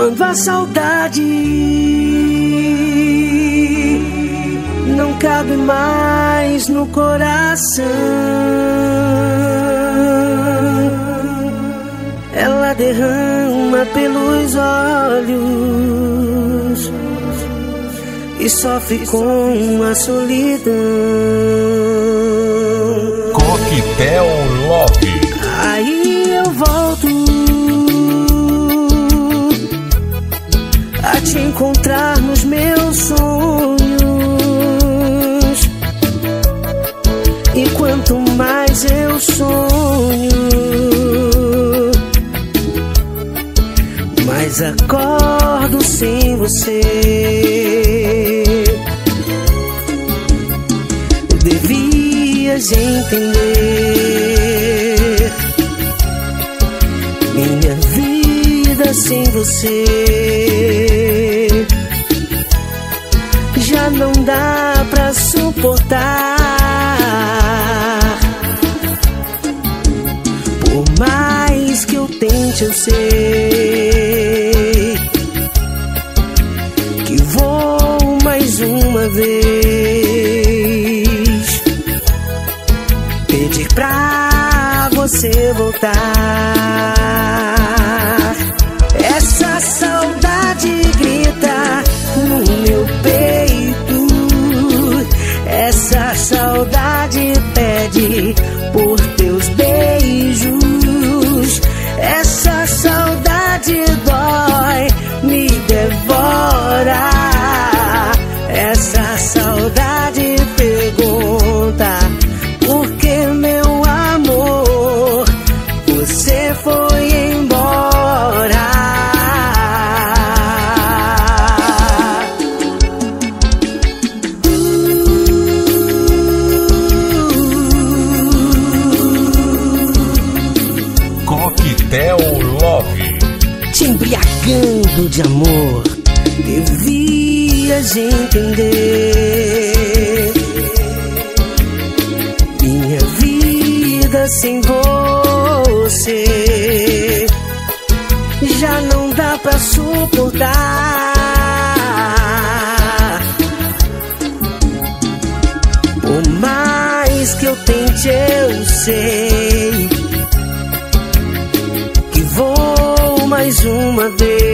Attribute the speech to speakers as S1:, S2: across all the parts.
S1: Quando a saudade não cabe mais no coração, ela derrama pelos olhos e sofre com a solidão.
S2: Coquetel Love.
S1: Aí eu volto a te encontrar nos meus sonhos, e quanto mais eu sonho, mais acordo sem você. Devias entender, minha vida sem você já não dá pra suportar. Por mais que eu tente, eu sei que vou mais uma vez pedir pra você voltar. Essa saudade grita no meu peito, essa saudade pede por teus beijos, essa saudade dói, me devora. Essa saudade pergunta: por que, meu amor, você foi embora?
S2: Coquetel Love.
S1: Te embriagando de amor, devias entender, minha vida sem você já não dá pra suportar. Por mais que eu tente, eu sei que vou mais uma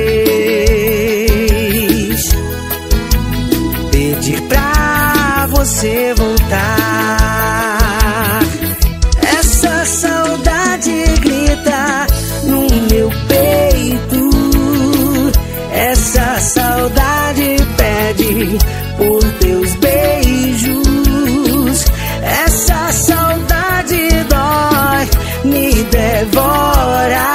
S1: vez pedir pra você voltar. Essa saudade grita no meu peito, essa saudade pede por teus beijos, essa saudade dói, me devora.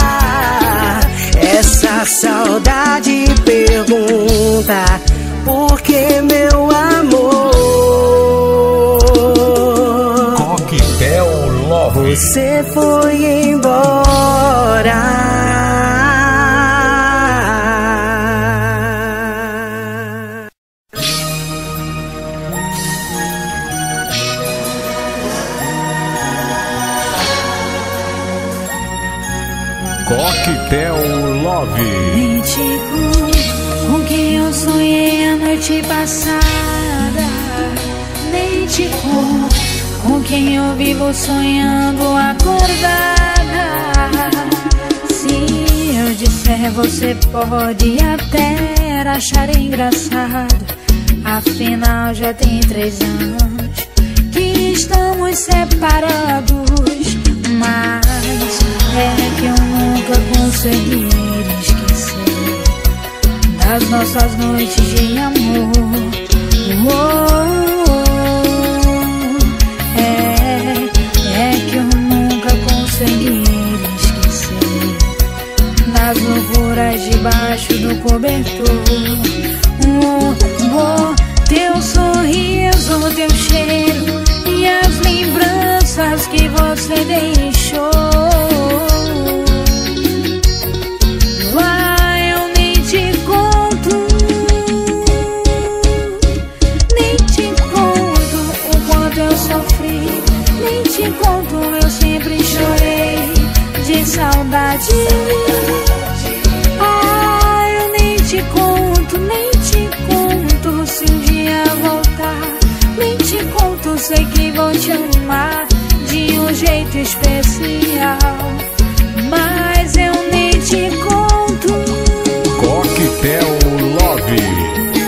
S1: Essa saudade pergunta: por que, meu amor,
S2: Coquetel Love.
S1: você foi embora?
S2: Coquetel Love.
S3: Mítico, com quem eu sonhei a noite passada. Mítico, com quem eu vivo sonhando acordada. Se eu disser, você pode até achar engraçado, afinal já tem 3 anos que estamos separados. Mas é que eu nunca consegui esquecer das nossas noites de amor. É que eu nunca consegui esquecer das loucuras debaixo do cobertor. Teu sorriso, teu cheiro e as lembranças que você deixou. Eu nem te conto o quanto eu sofri, nem te conto, eu sempre chorei de saudade. Eu nem sei que vou te amar de um jeito especial, mas eu nem te conto.
S2: Coquetel Love.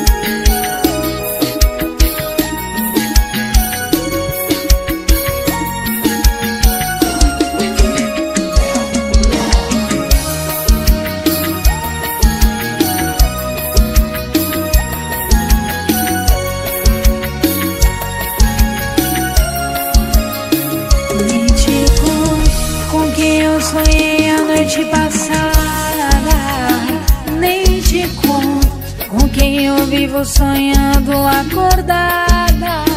S3: Sonhei a noite passada, nem te conto com quem eu vivo sonhando acordada.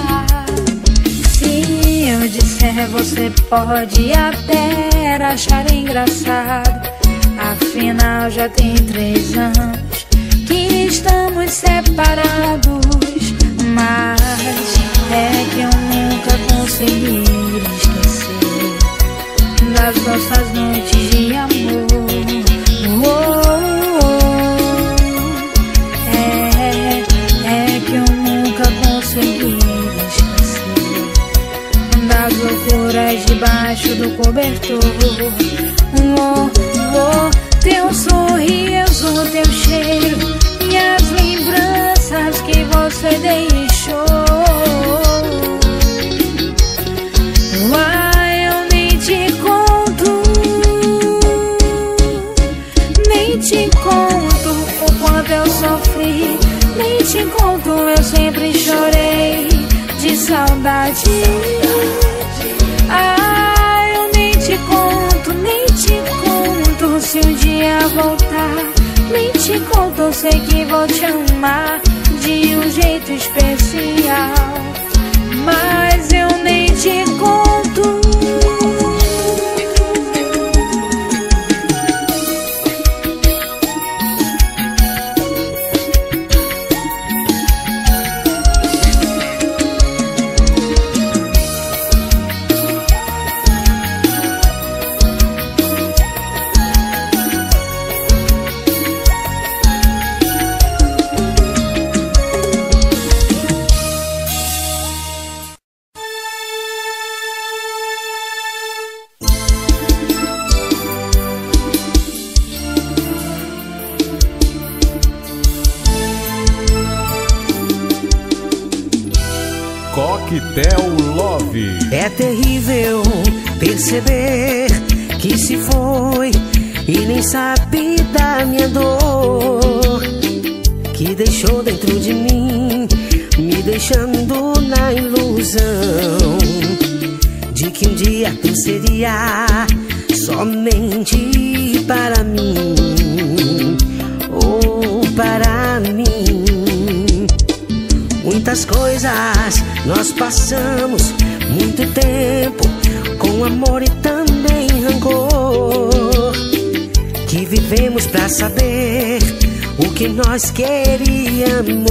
S3: Se eu disser, você pode até achar engraçado, afinal já tem 3 anos que estamos separados. Mas é que eu nunca consegui esquecer das nossas noites de amor. É que eu nunca consegui esquecer das loucuras debaixo do cobertor. Teu sorriso, teu cheiro e as lembranças que você deixou. Te conto o quanto eu sofri, nem te conto, eu sempre chorei de saudade. Eu nem te conto se um dia voltar. Nem te conto, eu sei que vou te amar de um jeito especial, mas eu nem te conto.
S2: Coquetel Love.
S1: É terrível perceber que se foi e nem sabe da minha dor, que deixou dentro de mim, me deixando na ilusão de que um dia tu seria somente para mim, ou para mim. Muitas coisas nós passamos, muito tempo com amor e também rancor, que vivemos pra saber o que nós queríamos.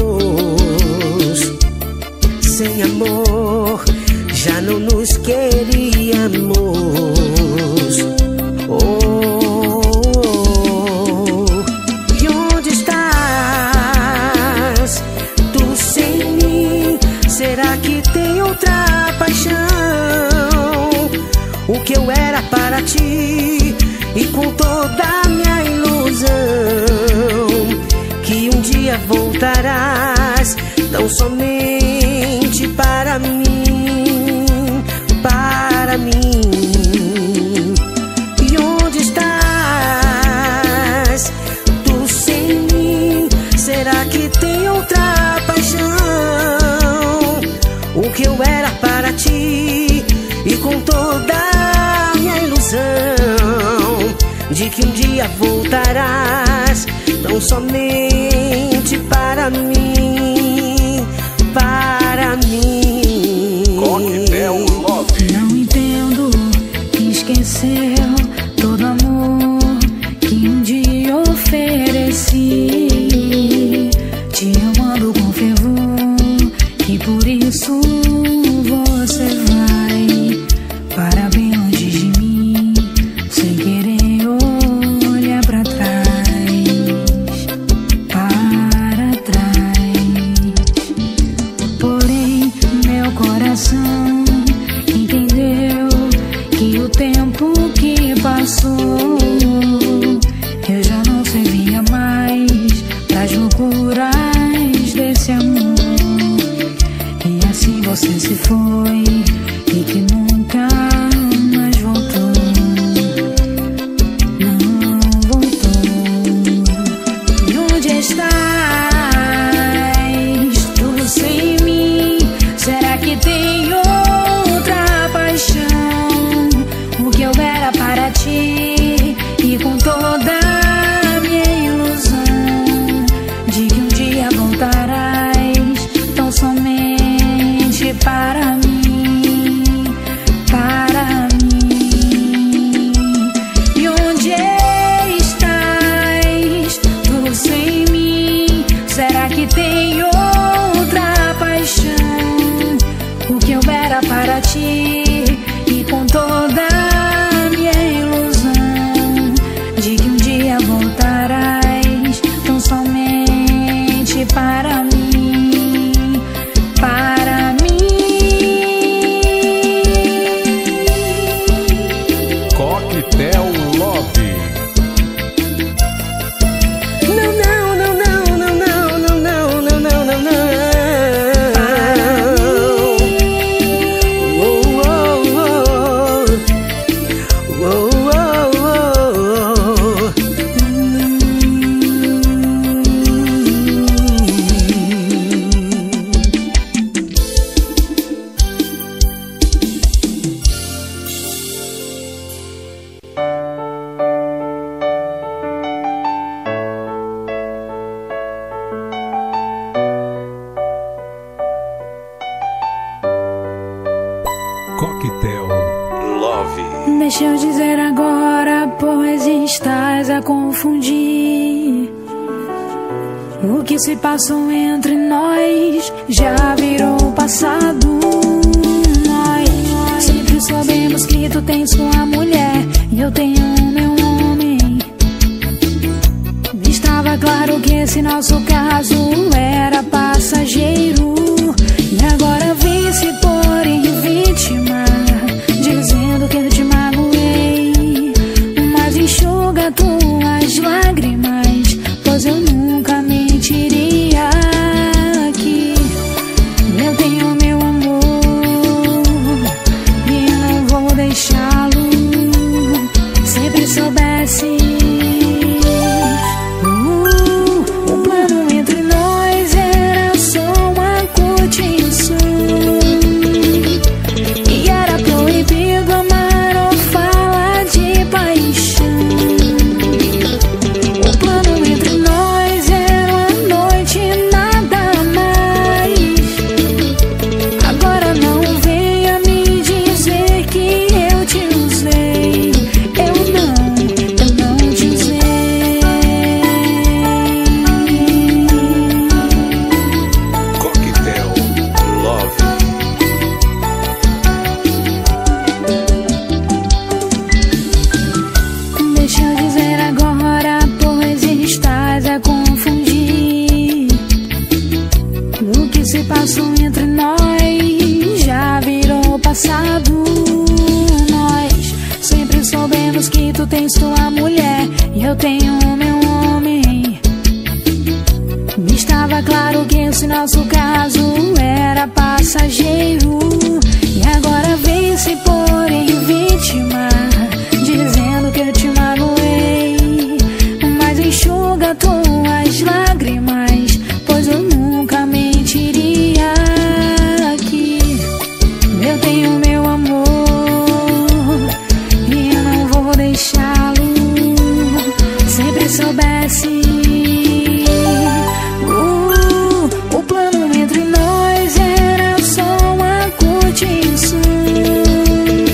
S1: Sem amor já não nos queríamos. E onde estás? Tu sem mim, será que tem outra paixão? O que eu era para ti e com toda a minha ilusão, que um dia voltarás tão somente para mim, para mim. E onde estás? Tu sem mim, será que tem outra paixão? O que eu era para ti e com toda a minha ilusão, de que um dia voltarás tão somente para mim, para mim.
S2: Coquetel Love.
S3: Não entendo que esqueceu todo amor que um dia ofereci, te amando com fervor, e por isso você vai para bem longe de mim, sem querer olhar pra trás, para trás. Porém, meu coração coração entendeu que o tempo que passou eu já não servia mais pras loucuras desse amor. E assim você se foi e que nunca mais voltou. Não voltou. E onde estás? Tudo sem mim. Será que tem outra paixão? O que eu era para ti e com toda a minha ilusão de que um dia voltarás tão somente para mim, para mim. E onde estás? Tudo sem mim. Será que tem outra paixão? O que eu era para ti e com toda a minha ilusão de que um dia voltarás tão somente para mim, para mim.
S2: Coquetel Love.
S1: Não, não, não, não, não, não, não, não, não, não, não, não. Oh, oh, oh. Oh, oh, oh.
S2: Coquetel Love.
S3: Deixa eu dizer agora, pois estás a confundir. O que se passou entre nós já virou passado. Nós sempre soubemos que tu tens tua mulher e eu tenho o meu homem. Estava claro que esse nosso caso era passageiro. E agora vem se pôr em vítima, dizendo que eu te magoei. Mas enxuga tuas lágrimas, pois eu nunca mentiria aqui. Eu tenho meu amor e não vou deixá-lo. Sempre soubesse o plano entre nós era só uma curtição. E era proibido amar ou falar de paixão. O plano entre nós era uma noite e nada mais. Agora não venha me dizer que eu te usei. Eu não te usei.
S2: Coquetel Love.
S3: Deixa eu dizer agora, pois estás a confundir. O que se passou entre nós já virou passado. Nós sempre soubemos que tu tens tua mulher e eu tenho o meu homem. Estava claro que esse nosso caso era passageiro. E agora vem se pôr em vítima, dizendo que eu te magoei. Mas enxuga tuas lágrimas, pois eu nunca mentiria aqui. Eu tenho meu amor e eu não vou deixá-lo. Sempre soubesse o plano entre nós era só uma curtição.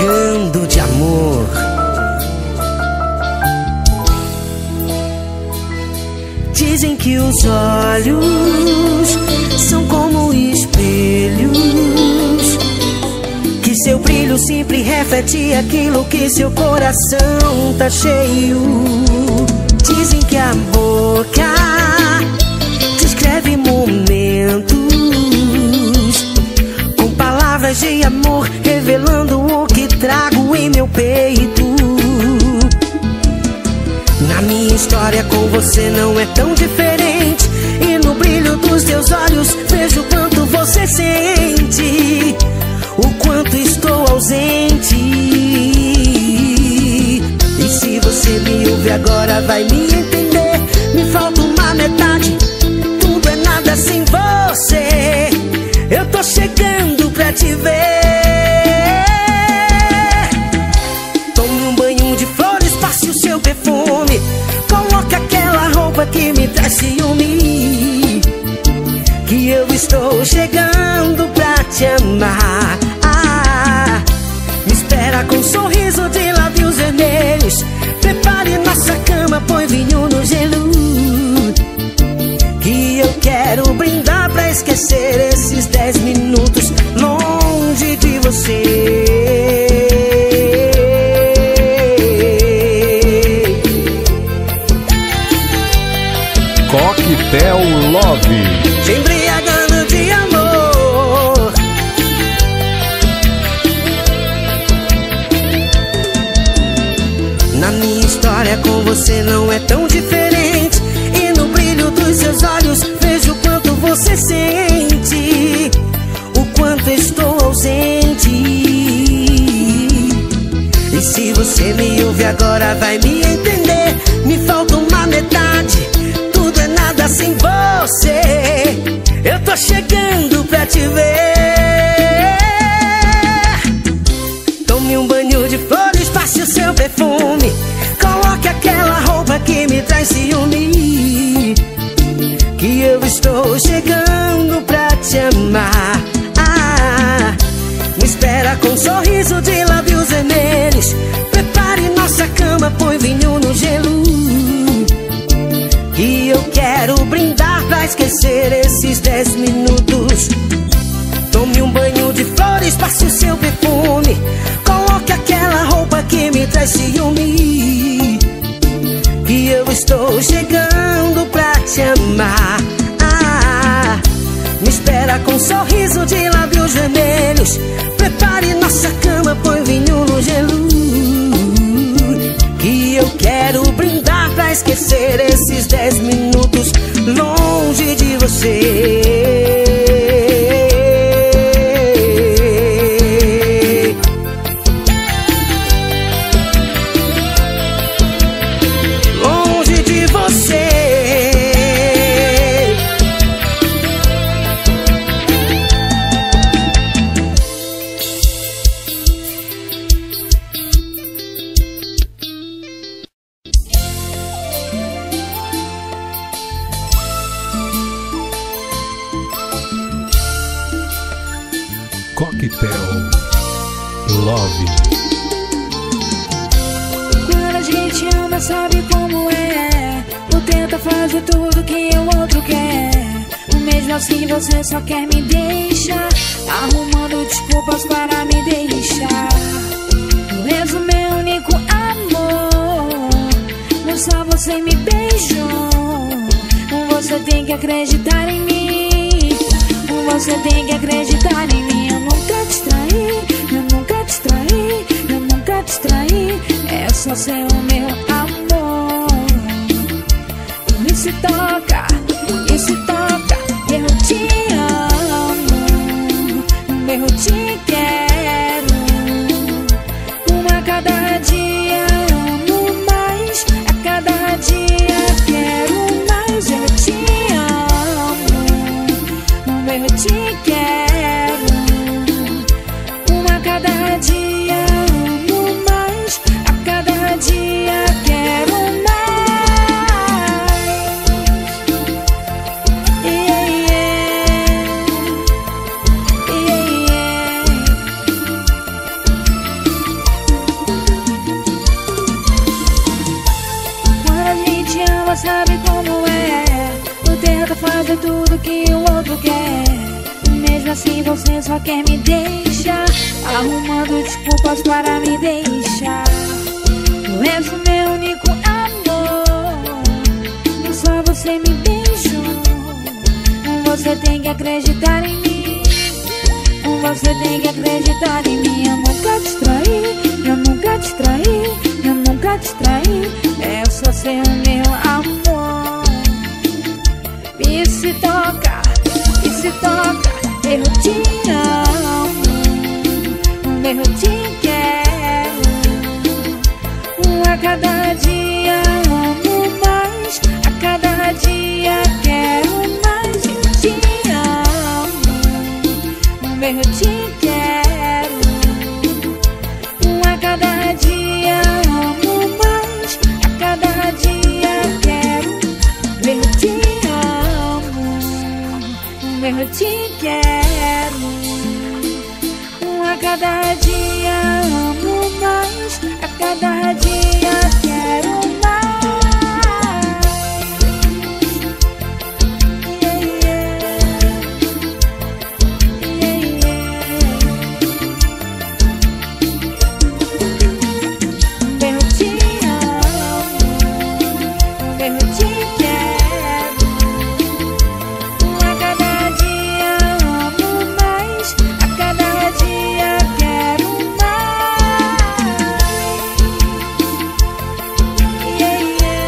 S1: chegando de amor. Dizem que os olhos são como espelhos, que seu brilho sempre reflete aquilo que seu coração tá cheio. Dizem que a boca descreve momentos com palavras de amor, revelando o que trago em meu peito. Na minha história com você não é tão diferente, e no brilho dos teus olhos vejo o quanto você sente, o quanto estou ausente. E se você me ouve agora vai me entender. Me falta uma metade, tudo é nada sem você. Eu tô chegando pra te ver. Tome um banho de flores, passe o seu perfume, coloque aquela roupa que me traz ciúme, que eu estou chegando pra te amar. Me espera com um sorriso de lábios vermelhos, prepare nossa cama, põe vinho no gelo, que eu quero brindar pra esquecer esses 10 minutos longe de você.
S2: Coquetel Love.
S1: Te embriagando de amor. Na minha história com você não é tão diferente, e no brilho dos seus olhos vejo o quanto você sente, o quanto estou ausente. E se você me ouve agora vai me entender. Me falta uma metade, tudo é nada sem você. Eu tô chegando pra te ver. Tome um banho de flores, passe o seu perfume, coloque aquela roupa que me traz ciúme, que eu estou chegando pra te amar. Me espera com um sorriso de lábios vermelhos, prepare nossa cama, põe vinho no gelo, que eu quero brindar pra esquecer esses 10 minutos. Tome um banho de flores, passe o seu perfume, coloque aquela roupa que me traz ciúme, que eu estou chegando pra te amar. Me espera com um sorriso de lábios vermelhos, prepare nossa cama, põe vinho no gelo, que eu quero brindar pra esquecer esses 10 minutos longe de você. Longe de você.
S2: Coquetel Love.
S3: Quando a gente ama sabe como é, o tenta fazer tudo que o outro quer, mesmo assim você só quer me deixar, arrumando desculpas para me deixar. Tu és o meu único amor, não só você me beijou. Você tem que acreditar em mim, você tem que acreditar em mim. Eu nunca te traí, eu nunca te traí, eu nunca te traí. É só ser o meu amor. E se toca, eu te amo, eu te quero. Uma a cada dia amo mais, a cada dia quero mais. Eu te amo, eu te quero. Uma a cada dia amo mais, a cada dia quero mais. fazer tudo que o outro quer. Mesmo assim você só quer me deixar, arrumando desculpas para me deixar. Tu és o meu único amor, só você me beijou. Você tem que acreditar em mim, você tem que acreditar em mim. Eu nunca te traí, eu nunca te traí, eu nunca te traí. É só ser o meu amor. E se toca, eu te amo, eu te quero. A cada dia amo mais, a cada dia quero mais. Eu te amo, eu te quero. A cada dia amo mais, a cada dia quero. Eu te amo, eu te quero. A cada dia amo mais, a cada dia quero mais. Yeah, yeah. Yeah, yeah. Eu te amo, eu te quero. A cada dia amo mais, a cada dia quero mais. Yeah, yeah.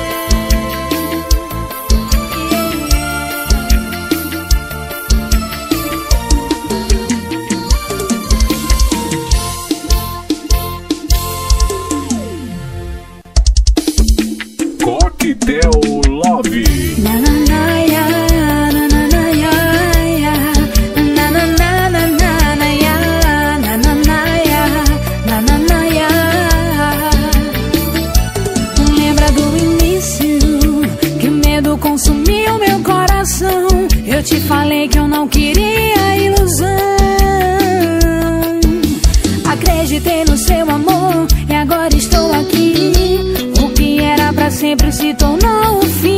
S2: Coquetel Love.
S3: Na na na ya, na na na ya, na na na na na na ya, na na na ya, na na na ya. Lembra do início que o medo consumiu meu coração? Eu te falei que eu não queria ilusão. Acreditei no seu amor e agora estou aqui. O que era pra sempre se tornou o fim.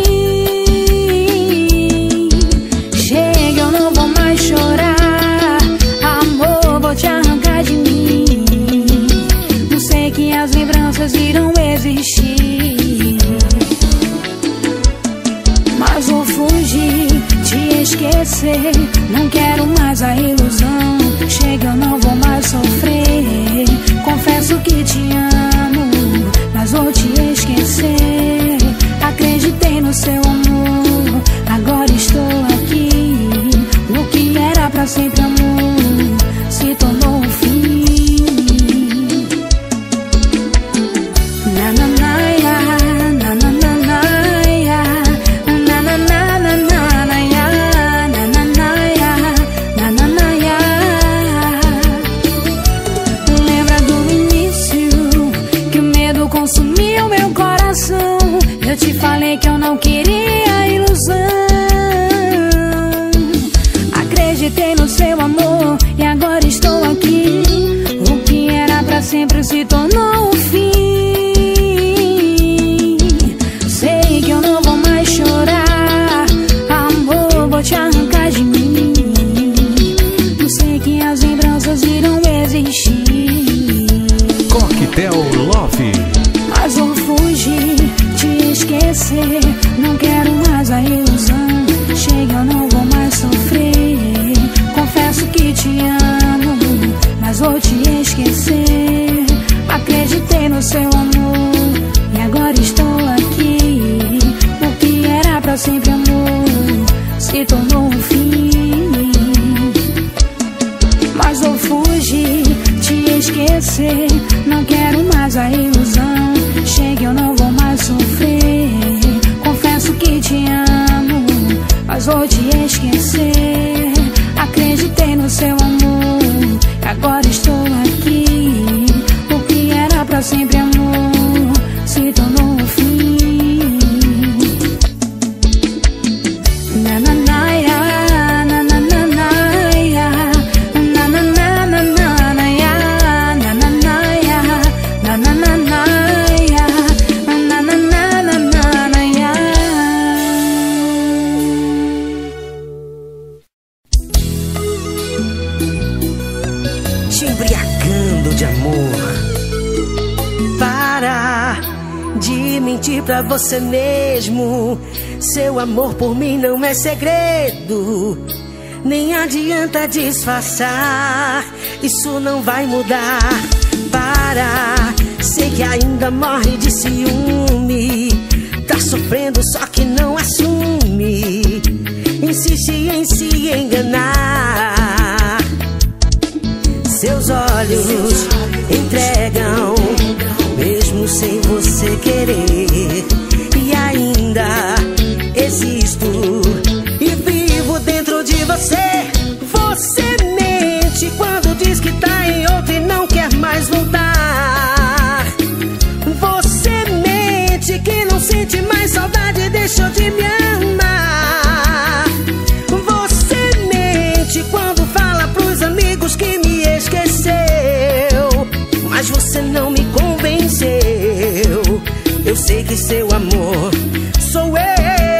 S3: Chega, eu não vou mais chorar. Amor, vou te arrancar de mim. Não sei que as lembranças irão existir, mas vou fugir, te esquecer. Não quero mais a ilusão. Chega, eu não vou mais sofrer. Confesso que te amo, mas vou te esquecer. Acreditei no seu amor, agora estou aqui. O que era pra sempre amor se tornou o fim. Na na na ya, na na na na ya, na na na na na ya, na na na ya, na na na ya. Lembra do início que o medo consumiu meu coração? Eu te falei que eu não queria ilusão. Acreditei no seu amor e agora estou aqui. O que era pra sempre se tornou o fim. Sei que eu não vou mais chorar. Amor, vou te arrancar de mim. Não sei que as lembranças irão existir,
S2: Coquetel Love.
S3: mas vou fugir, te esquecer. Não quero mais a ilusão. Chega, eu não vou mais sofrer. Confesso que te amo, mas vou te esquecer. Acreditei no seu amor e agora estou aqui. O que era pra sempre amor se tornou um fim, mas vou fugir, te esquecer. Não quero mais a ilusão. Chega, eu não vou mais sofrer. Confesso que te amo, mas vou te esquecer. Acreditei no seu amor e agora estou aqui. O que era pra sempre amor se tornou um fim. Na na na ya, na na na na ya, na na na na na ya, na na na ya, na na na
S1: que mentir pra você mesmo. Seu amor por mim não é segredo, nem adianta disfarçar, isso não vai mudar. Para, sei que ainda morre de ciúme, tá sofrendo só que não assume, insiste em se enganar. Seus olhos entregam, mesmo sem você querer. E ainda existo e vivo dentro de você. Você mente quando diz que tá em outra e não quer mais voltar. Você mente que não sente mais saudade e deixou de me amar. Você mente quando fala pros amigos que me esqueceu, mas você não me convenceu. Eu sei que seu amor sou eu.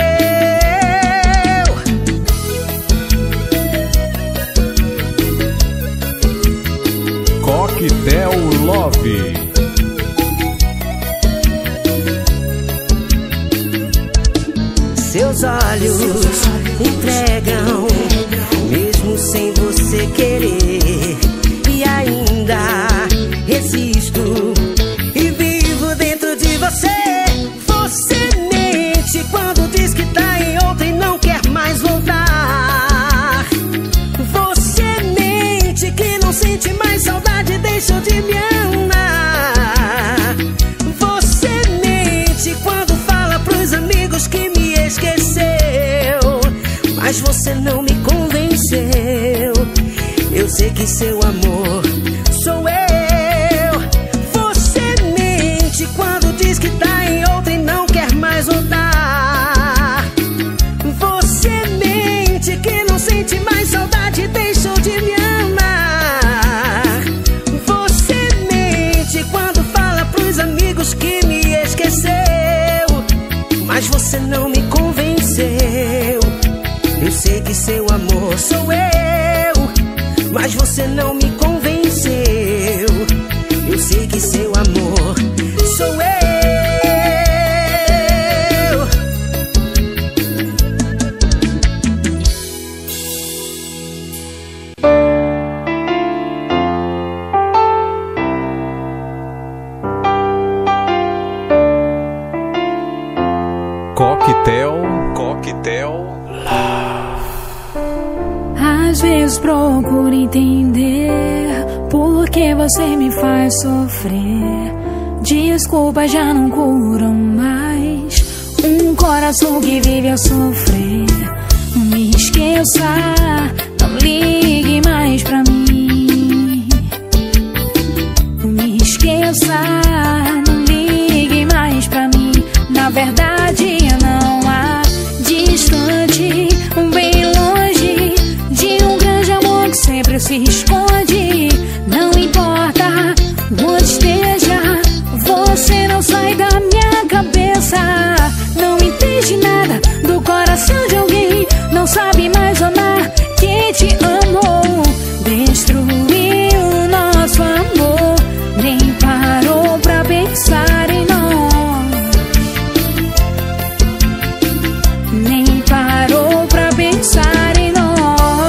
S2: Coquetel Love.
S1: Seus olhos entregam, mesmo sem você querer. E ainda existo e vivo dentro de você. Você mente quando diz que tá em outra e não quer mais voltar. Você mente que não sente mais saudade e deixou de me amar. Você mente quando fala pros amigos que me esqueceu, mas você não me convenceu. Eu sei que seu amor sou eu. Você mente quando diz que tá em outra e não quer mais voltar. Você mente que não sente mais saudade e deixou de me amar. Você mente quando fala pros amigos que me esqueceu, mas você não me convenceu. Eu sei que seu amor sou eu, mas você não me convenceu. Eu sei que seu amor sou eu.
S2: Coquetel.
S3: Às vezes procuro entender por que você me faz sofrer. Desculpas já não curam mais um coração que vive a sofrer. Me esqueça, não ligue mais pra mim. Me esqueça, não ligue mais pra mim. Na verdade não há distante, bem longe de um grande amor que sempre se esconde. Não importa onde esteja, você não sai da minha cabeça. Não entende nada do coração de alguém, não sabe mais amar quem te amou. Destruiu nosso amor, nem parou pra pensar em nós, nem parou pra pensar em nós.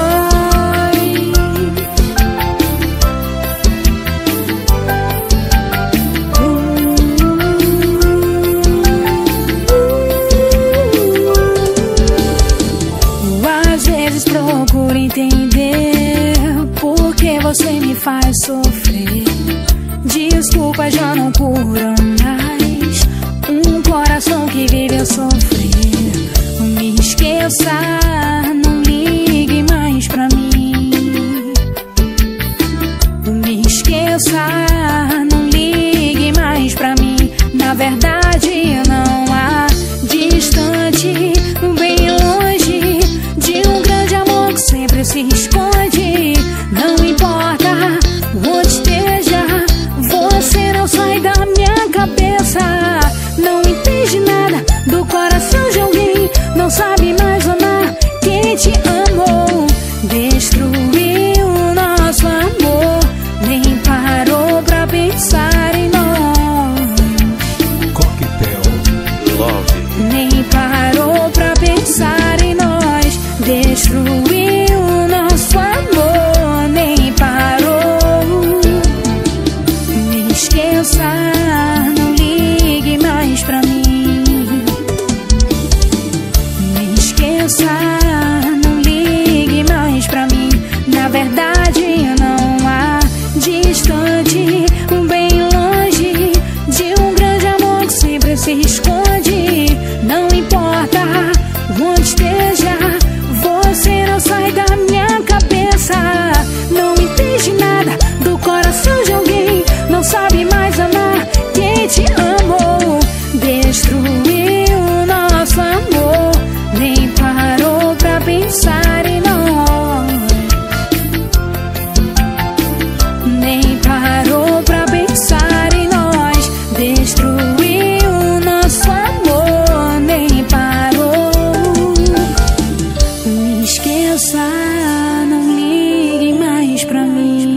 S3: Às vezes procuro entender por que você me faz sofrer. Desculpa já não curam mais um coração que vive a sofrer. Me esqueça, não ligue mais pra mim. Me esqueça, não ligue mais pra mim. Na verdade não há distante, bem longe de um grande amor que sempre se esconde. Não importa onde esteja, você não sai da minha cabeça. Não entende nada do coração de alguém, não sabe mais amar quem se esconde. Não importa onde esteja, você não sai da minha cabeça. Não entende nada do coração de alguém, não sabe mais amar quem te amou. Destruiu o nosso amor, nem parou pra pensar em nós, nem parou pra pensar em nós. Destruiu o nosso amor, nem parou. Me esqueça, não ligue mais pra mim.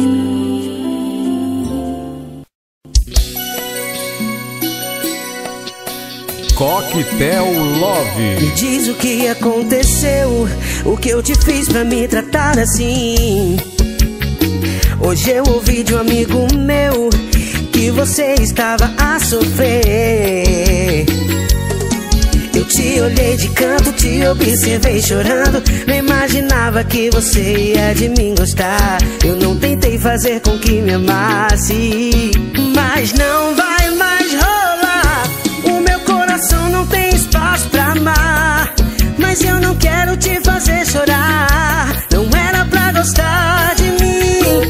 S2: Coquetel Love.
S1: Me diz o que aconteceu, o que eu te fiz pra me tratar assim. Hoje eu ouvi de um amigo meu que você estava a sofrer. Eu te olhei de canto, te observei chorando. Não imaginava que você ia de mim gostar. Eu não tentei fazer com que me amasse, mas não vai mais rolar. O meu coração não tem espaço pra amar, mas eu não quero te fazer chorar. Não era pra gostar de mim,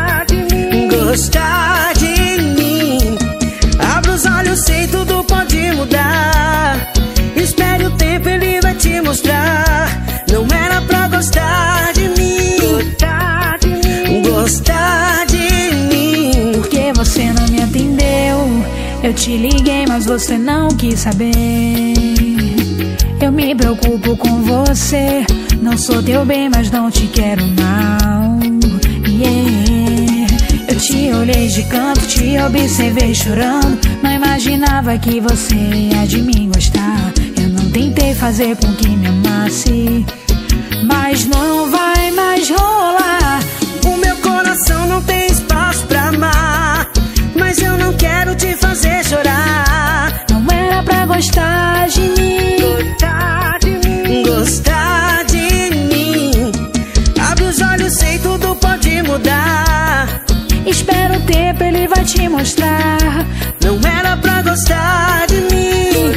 S1: gostar de mim. Abre os olhos, sei tudo pode mudar. Espere o tempo, ele vai te mostrar. Não era pra gostar de mim, gostar de mim.
S3: Porque você não me atendeu, eu te liguei, mas você não quis saber. Eu me preocupo com você, não sou teu bem, mas não te quero mal. Yeah. Eu te olhei de canto, te observei chorando. Não imaginava que você ia de mim gostar. Eu não tentei fazer com que me amasse, mas não vai mais rolar.
S1: O meu coração não tem espaço pra amar, mas eu não quero te fazer chorar.
S3: Não era pra gostar de mim,
S1: gostar de mim. Abre os olhos, sei tudo pode mudar.
S3: Espera o tempo, ele vai te mostrar.
S1: Não era pra gostar de mim,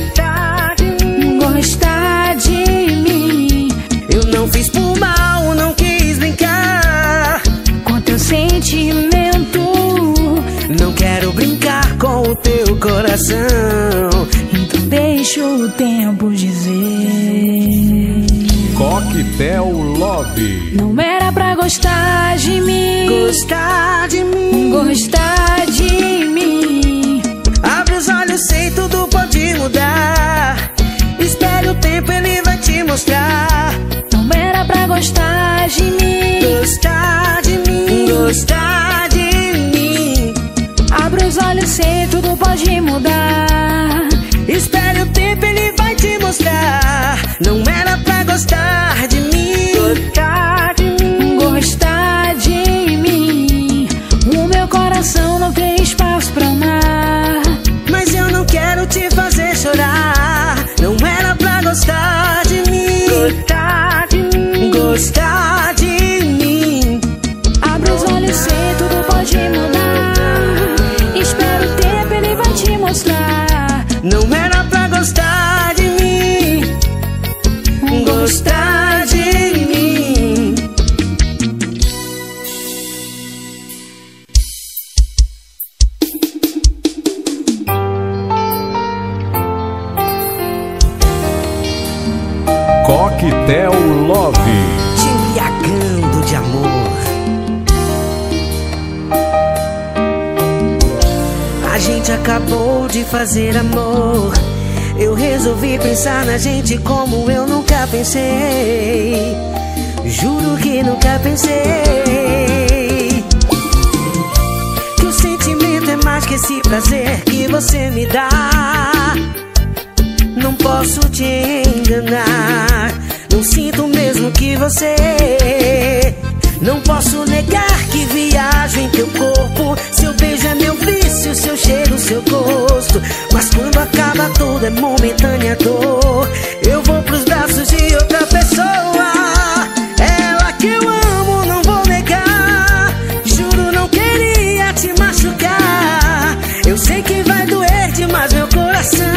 S3: gostar de mim.
S1: Eu não fiz por mal, não quis brincar
S3: com teu sentimento.
S1: Não quero brincar com o teu coração.
S3: Então deixa o tempo dizer.
S2: Coquetel Love.
S3: Não era pra gostar de mim,
S1: gostar de mim,
S3: gostar de mim.
S1: Abre os olhos, sei tudo pode mudar. Espere o tempo, ele vai te mostrar.
S3: Não era pra gostar de mim,
S1: gostar de mim, gostar de mim.
S3: Abre os olhos, sei tudo pode mudar.
S1: Espere o tempo, ele vai te mostrar. Não era pra gostar de mim, gostar de mim,
S3: gostar de mim. O meu coração não tem espaço pra amar,
S1: mas eu não quero te fazer chorar. Não era pra gostar de mim, gostar de mim, gostar de mim.
S3: Abre os olhos, sei tudo pode mudar. Espera o tempo, ele vai te mostrar.
S1: Não era pra gostar de mim, gostar de mim.
S2: Coquetel Love.
S1: Te embriagando de amor. A gente acabou de fazer amor. Eu resolvi pensar na gente como eu nunca pensei. Juro que nunca pensei que o sentimento é mais que esse prazer que você me dá. Não posso te enganar, não sinto o mesmo que você. Não posso negar que viajo em teu corpo. Seu beijo é meu vício, seu cheiro, seu gosto. Mas quando acaba tudo é momentânea dor. Eu vou pros braços de outra pessoa. Ela que eu amo, não vou negar. Juro, não queria te machucar. Eu sei que vai doer demais meu coração.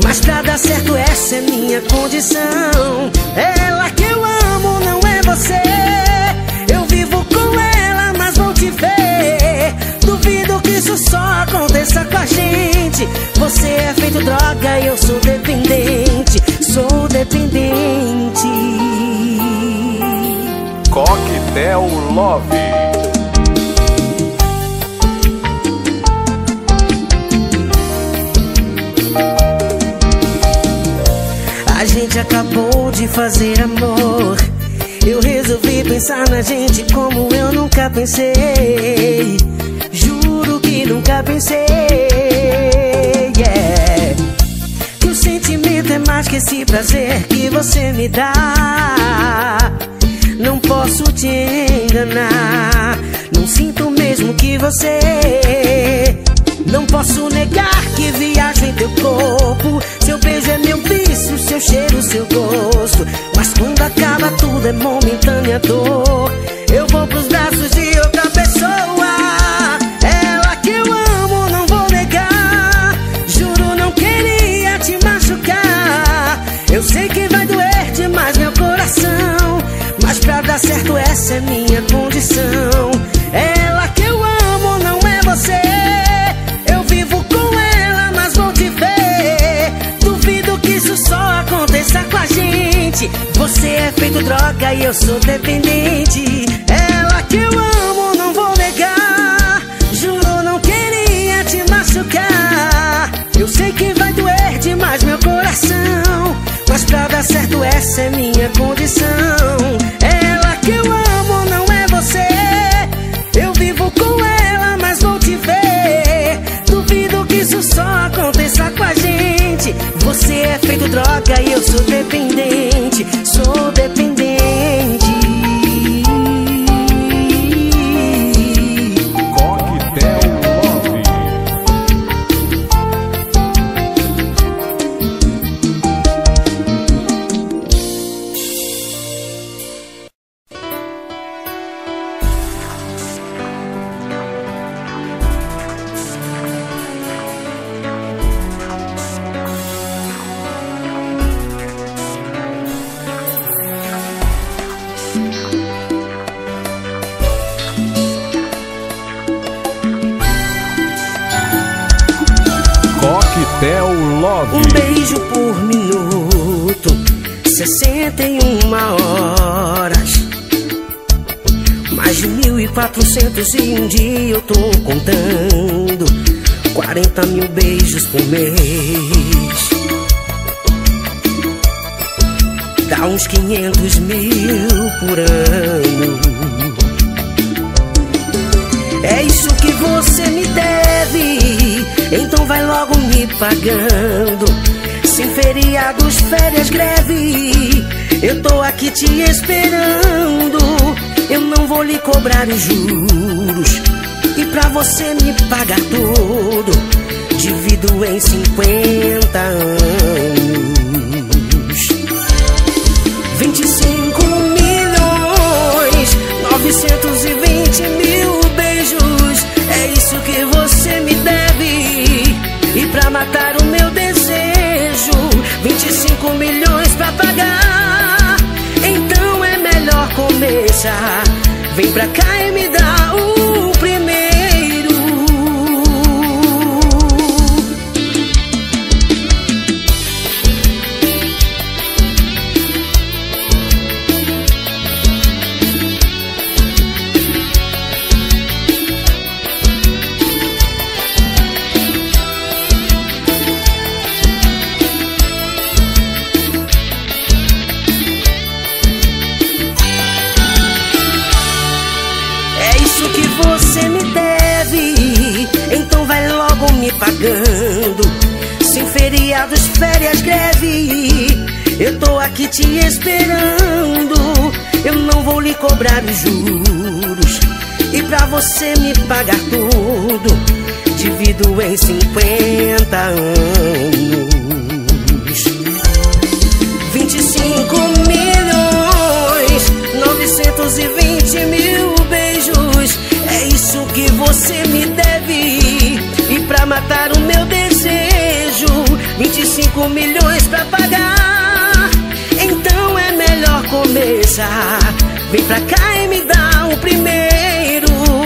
S1: mas pra dar certo essa é minha condição. Ela que eu amo não é você. Eu vivo com ela, mas vou te ver. Duvido que isso só aconteça com a gente. Você é feito droga e eu sou dependente. Sou dependente.
S2: Coquetel Love.
S1: A gente acabou de fazer amor. Eu resolvi pensar na gente como eu nunca pensei. Juro que nunca pensei, yeah. Que o sentimento é mais que esse prazer que você me dá. Não posso te enganar, não sinto mesmo que você. Não posso negar que viajo em teu corpo. Seu beijo é meu vício, seu cheiro, seu gosto. Mas quando acaba tudo é momentânea dor. Eu vou pros braços de outra pessoa. Ela que eu amo, não vou negar. Juro, não queria te machucar. Eu sei que vai doer demais meu coração, mas pra dar certo essa é minha condição. Ela que eu amo não é você. Eu vivo com ela, mas vou te ver. Duvido que isso só aconteça com a gente. Você é feito droga e eu sou dependente. Ela que eu amo não vou negar. Juro, não queria te machucar. Eu sei que vai doer demais meu coração, mas pra dar certo essa é minha condição. Ela que eu amo não é você. Eu vivo com ela, mas vou te ver. Duvido que isso só aconteça com a gente. Você é feito droga e eu sou dependente. Sou dependente.
S2: Coquetel Love. Coquetel Love.
S1: Um beijo por minuto, 61 horas. Mais de 1.400 em um dia eu tô contando. 40 mil beijos por mês. Dá uns 500 mil por ano. É isso que você me deve, então vai logo me pagando. Sem feriados, férias, greve, eu tô aqui te esperando. Eu não vou lhe cobrar os juros, e pra você me pagar tudo, divido em 50 anos. 25 milhões, 920 mil beijos. É isso que você me deve, e pra matar o meu desejo, 25 milhões pra pagar. Então é melhor começar. Vem pra cá e me dá o primeiro. Você me deve, então vai logo me pagando. Sem feriados, férias, greve, eu tô aqui te esperando. Eu não vou lhe cobrar os juros, e pra você me pagar tudo, divido em 50 anos. 25 milhões, 920 mil beijos. É isso que você me deve, e pra matar o meu desejo, 25 25 milhões pra pagar. Então é melhor começar. Vem pra cá e me dá o primeiro.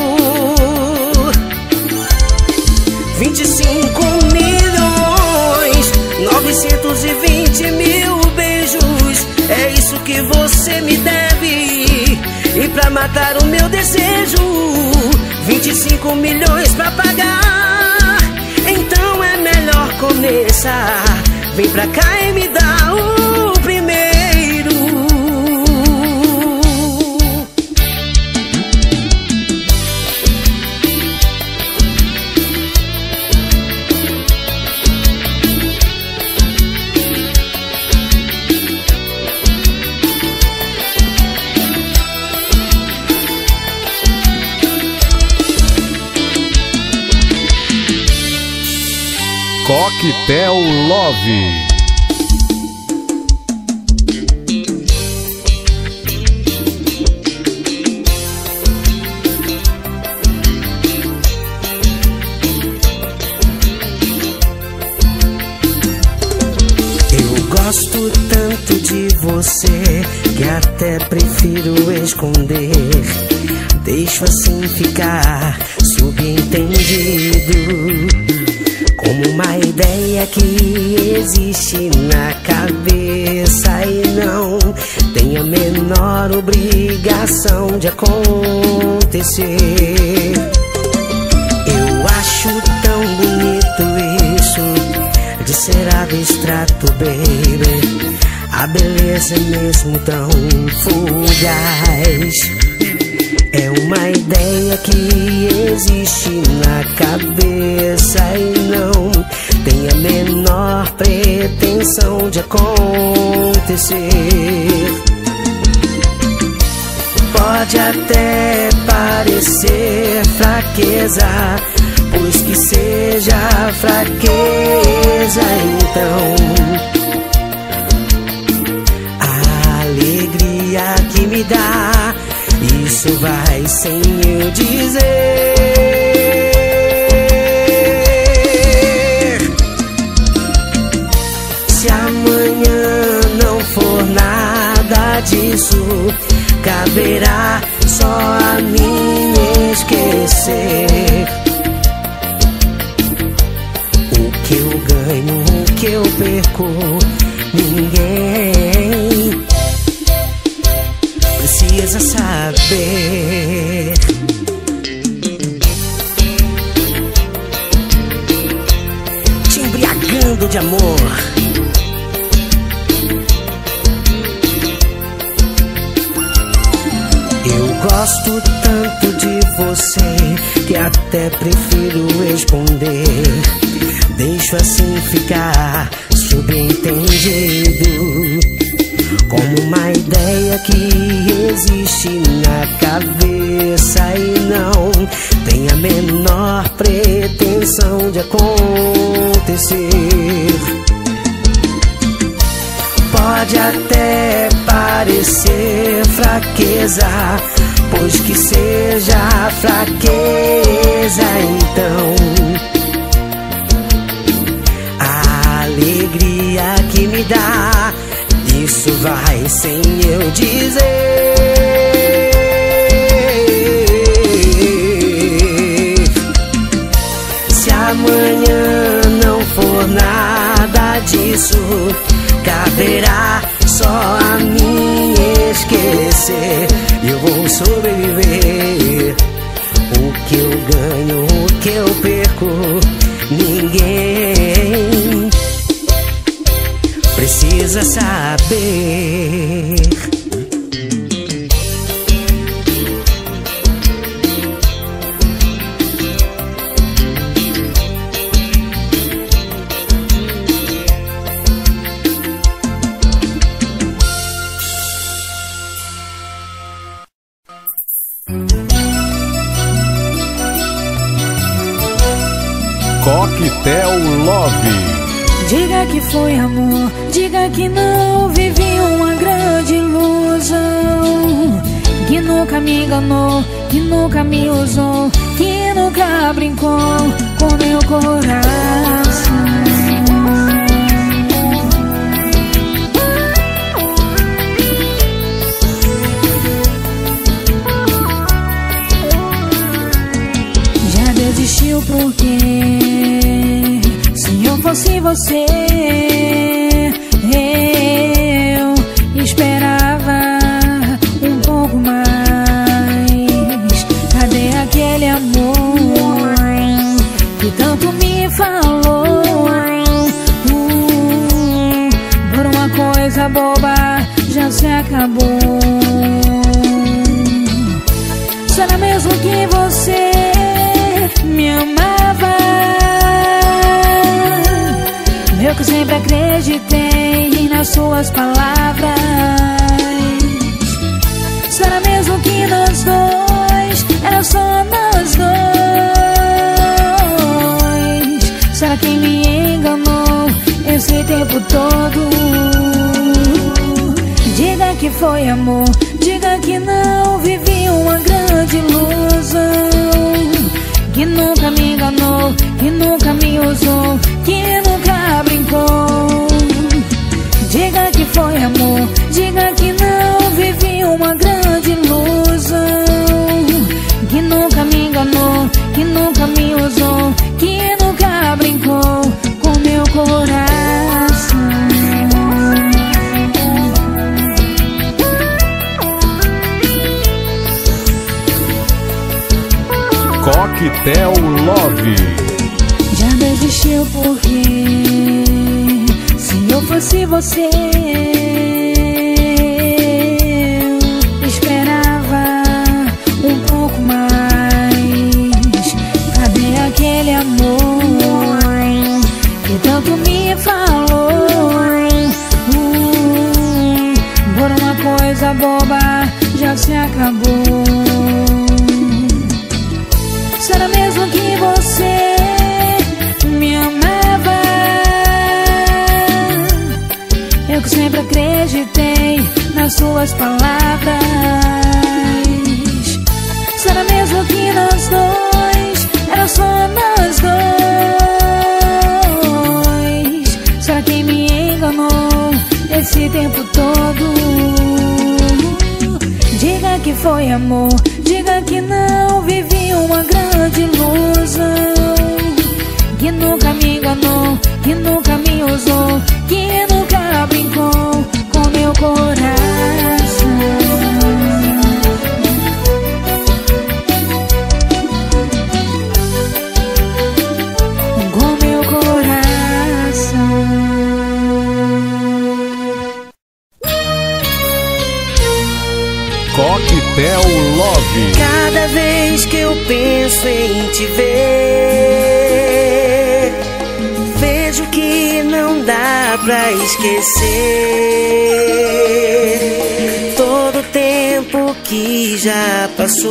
S1: 25 milhões 920 mil beijos. É isso que você me deve. E pra matar o meu desejo, 25 milhões pra pagar. Então é melhor começar. Vem pra cá e me dá o primeiro.
S2: Coquetel Love.
S1: Gosto tanto de você que até prefiro esconder. Deixo assim ficar subentendido, como uma ideia que existe na cabeça e não tem a menor obrigação de acontecer. Eu acho tão bonito isso de ser abstrato, baby. A beleza é mesmo tão fugaz. É uma ideia que existe na cabeça e não tem a menor pretensão de acontecer. Pode até parecer fraqueza, pois que seja fraqueza, então a alegria que me dá, isso vai sem eu dizer. Se amanhã não for nada disso, caberá só a mim esquecer. O que eu ganho, o que eu perco, ninguém precisa saber. Te embriagando de amor. Eu gosto tanto de você que até prefiro esconder. Deixo assim ficar subentendido, como uma ideia que existe na cabeça e não tem a menor pretensão de acontecer. Pode até parecer fraqueza, pois que seja fraqueza, então a alegria que me dá, isso vai sem eu dizer. Se amanhã não for nada disso, caberá só a mim esquecer. Eu vou sobreviver. O que eu ganho, o que eu perco, ninguém precisa saber.
S2: Coquetel Love.
S3: Diga que foi amor, diga que não vivi uma grande ilusão, que nunca me enganou, que nunca me usou, que nunca brincou com meu coração. você, eu esperava um pouco mais. Cadê aquele amor que tanto me falou? Por uma coisa boba já se acabou. Será mesmo que você me amava? Eu que sempre acreditei nas suas palavras. Será mesmo que nós dois, era só nós dois? Será que me enganou esse tempo todo? Diga que foi amor, diga que não, vivi uma grande ilusão. Que nunca me enganou, que nunca me usou, que nunca brincou. Diga que foi amor, diga que não, vivi uma grande ilusão. Que nunca me enganou, que nunca me usou, que nunca brincou com meu coração.
S2: Coquetel Love.
S3: Já desistiu porque se eu fosse você, eu esperava um pouco mais. Cadê aquele amor que tanto me falou? Por uma coisa boba já se acabou. Será mesmo que você me amava? Eu que sempre acreditei nas suas palavras. Será mesmo que nós dois, era só nós dois? Será que me enganou esse tempo todo? Diga que foi amor, diga que não, vivi uma grande ilusão. Que nunca me enganou, que nunca me usou, que nunca brincou com meu coração. Com meu coração.
S2: Coquetel Love.
S1: Cada vez que eu penso em te ver, vejo que não dá pra esquecer todo o tempo que já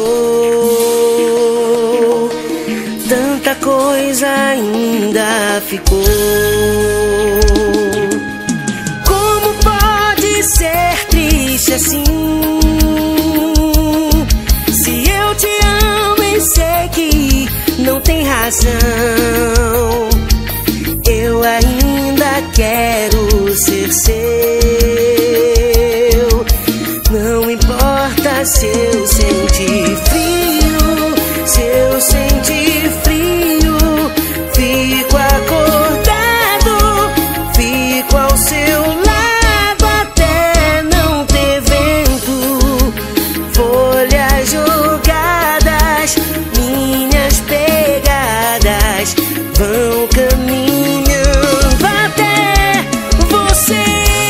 S1: passou. Tanta coisa ainda ficou. Como pode ser triste assim? Sei que não tem razão. Eu ainda quero ser seu. Não importa se eu sentir frio, se eu sentir frio, fico acordado, fico ao seu lado até não ter vento, folhas jogadas, minhas pegadas vão caminhando até você.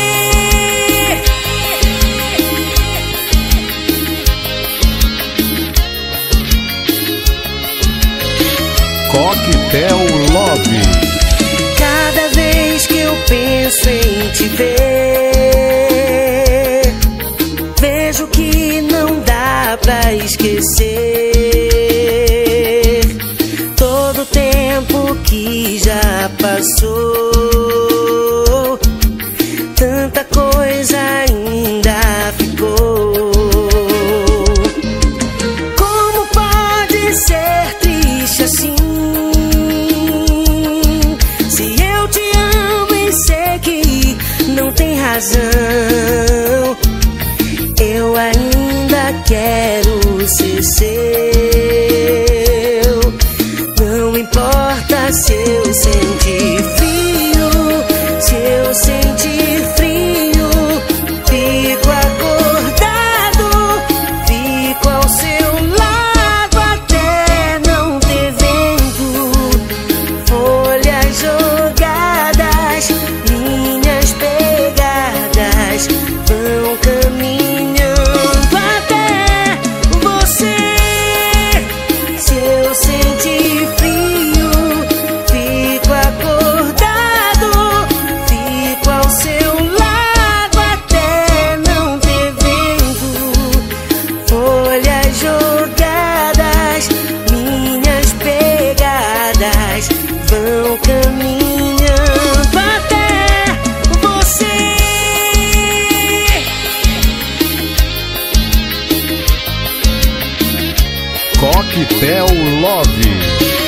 S2: Coquetel Love.
S1: Cada vez que eu penso em te ver, vejo que não dá pra esquecer todo o tempo que já passou. Tanta coisa ainda ficou. Como pode ser triste assim? Se eu te amo e sei que não tem razão, eu ainda quero ser seu. Não importa se eu sentir frio,
S2: Coquetel Love.